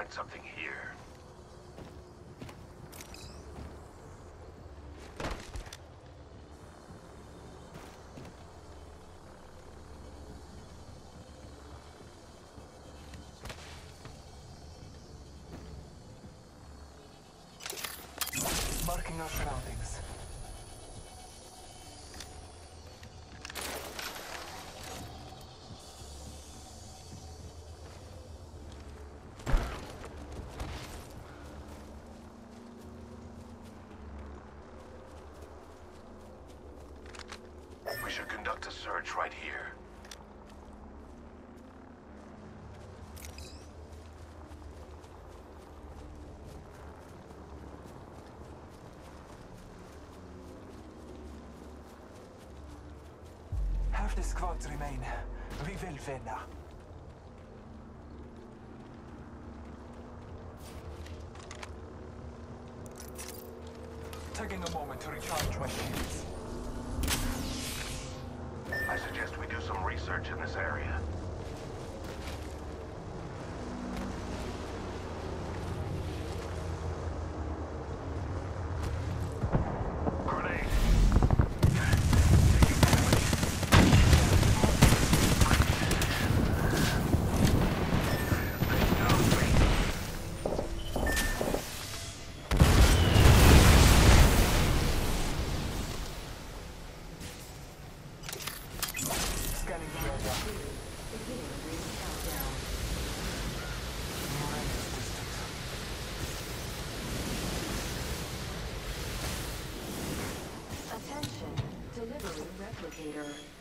find something here. Marking our surroundings. We should conduct a search right here. Half the squads remain. We will win now. Taking a moment to recharge my shields. I suggest we do some research in this area. Grenade! Scanning the area. Beginning ring countdown. Radius distance. Attention, delivery replicator.